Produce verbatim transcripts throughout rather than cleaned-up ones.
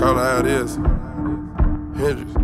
Call it how it is. Hendrix.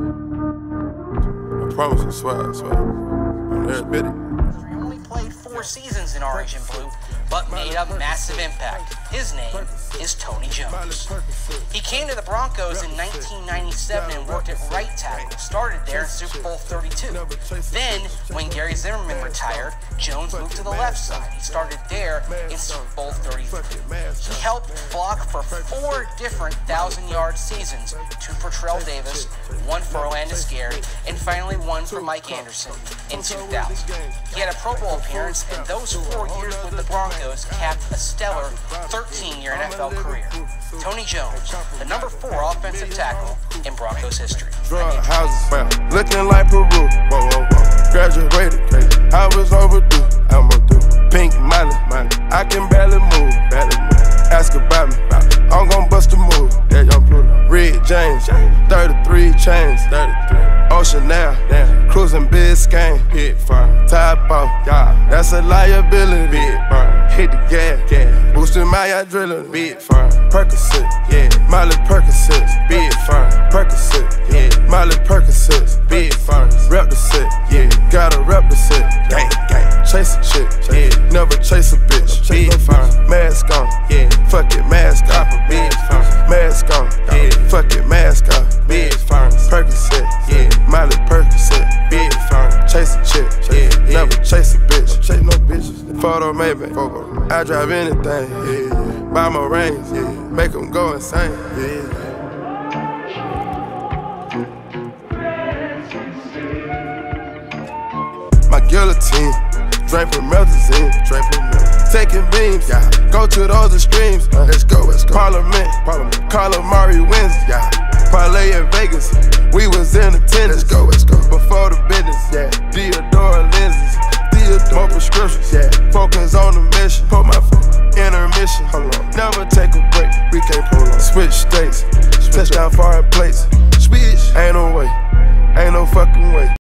I promise I swear, I swear. I'm there, spit it. He only played four seasons in Orange and Blue, but made a massive impact. His name is Tony Jones. He came to the Broncos in nineteen ninety-seven and worked at right tackle, started there in Super Bowl thirty-two. Then, when Gary Zimmerman retired, Jones moved to the left side. He started there in Super Bowl thirty-three. He helped block for four different thousand-yard seasons, two for Terrell Davis, one for Olandis Gary, and finally one for Mike Anderson in two thousand. He had a Pro Bowl appearance, and those four years with the Broncos capped a stellar thirteen-year N F L career. Tony Jones, the number four offensive tackle in Broncos history. Drug houses, well, looking like Peru. Whoa, whoa, whoa. Graduated, crazy. I was overdue. I'm overdue. Pink money, money. I can barely move, barely move. Ask about me, I'm gon' bust a move. Yeah, young Pluto. Red James, thirty-three chains, thirty-three. Ocean now, damn. Cruising Biscayne, hit fire. Top off, yeah. That's a liability. Big fire. Hit the gas, gas. Boosting my adrenaline. Big fire. Percocet, yeah. Miley Percocet, big fire. Percocet, yeah. Miley Percocet, big fire. Rep the set, yeah. Gotta rep the set, gang, gang. Chase a chick, yeah. Never chase a bitch, big fire. Mask on, yeah. Fuck it, mask off, big fire. Mask on, yeah. Fuck it, mask off, big fire. Percocet, yeah. Miley Percocet, big fire. Chase a chick, yeah. Never chase a bitch, chase no bitches. Photo maybe, I drive anything, yeah. Buy my rings, yeah. Make them go insane, yeah. My guillotine, draping melazine, draping melazine. Taking beams, yeah. Go to those extremes, uh, let's go, let's go. Parliament, Parliament. Calamari wins, yeah. Parlay in Vegas, we was in attendance. Let's go, let's go. Before the business, yeah. Theodore lenses, Theodore. More prescriptions, yeah. Focus on the mission. Put my phone. Intermission, hold on. Never take a break, we can't prolong. Switch states, touchdown foreign plates. Switch, ain't no way, ain't no fucking way.